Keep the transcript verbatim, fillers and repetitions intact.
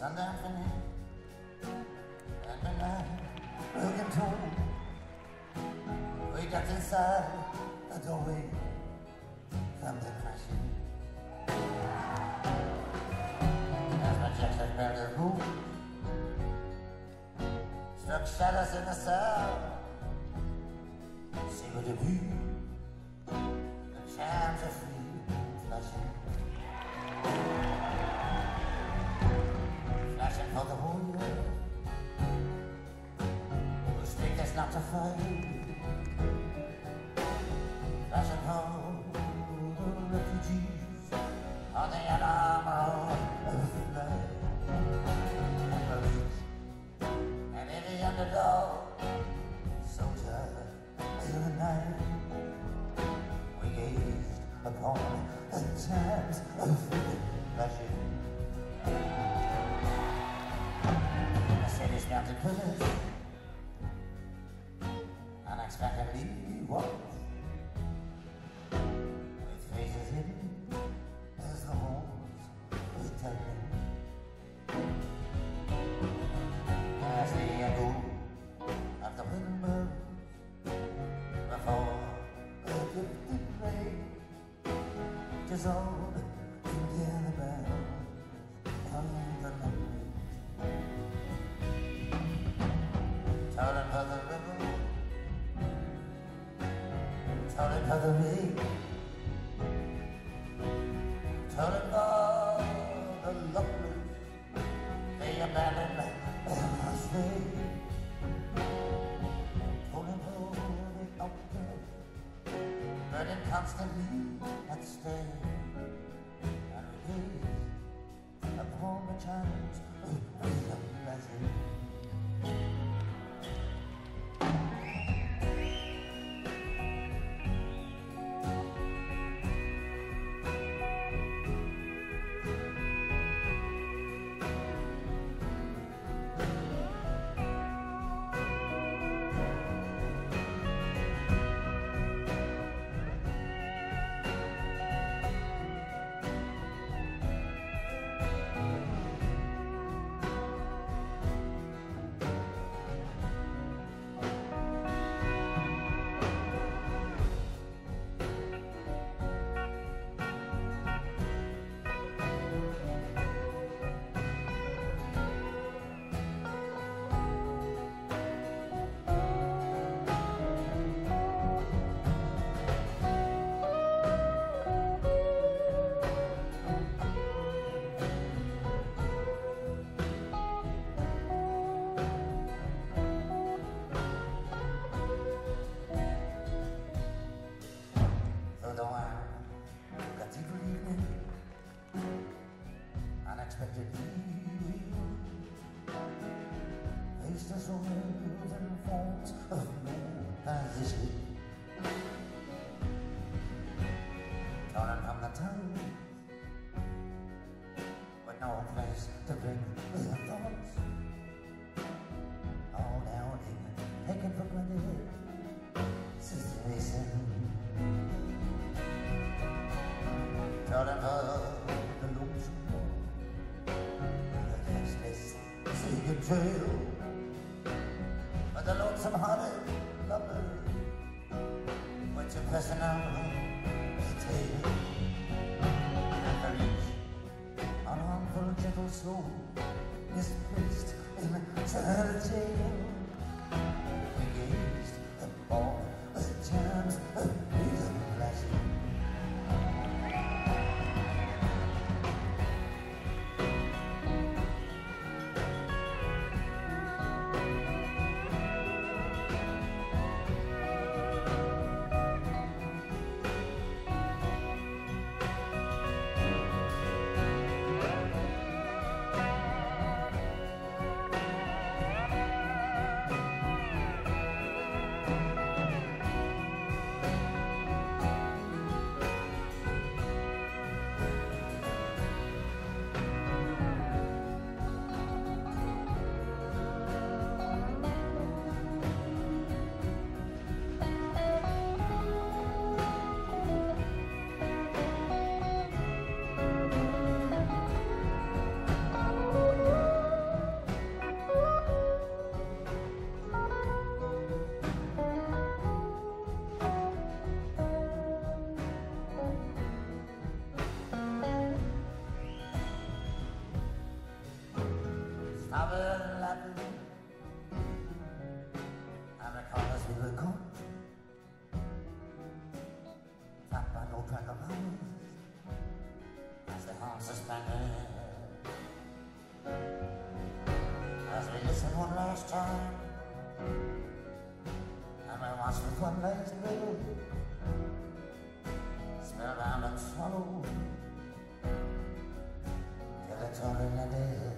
sundown finish, and midnight broken toll. We got inside the doorway from the crashing. As my Jackson barely moved, struck shadows in the south. See what it be, the chimes of freedom flashing. Flashing for the whole world, who speak us not to fight. Flashing for the refugees on the armor of the night. And police and any underdog soldier in the night. We gazed upon the chimes of freedom flashing. The city's mounted pillars unexpectedly walked, with faces hidden as the horns were tugging. As the echo of the wind moves before the drifting rain dissolved into the bells of the night. Tolling for the river, tolling for the rain, tolling for the lovely, the abandoned and astray. Tolling for the outcast, burning constantly at stake. And we gaze upon the chimes of freedom flashing. But the lonesome hearted lover, what's your personal tale? And for each unharmful gentle soul misplaced in eternity, we gazed upon the chimes of freedom flashing. Travel laughing, and the colors we were good. Trapped by no track of hours, as the horns suspended. As we listen one last time, and we watch with one last look, spellbound and swallowed, till it's all in the day.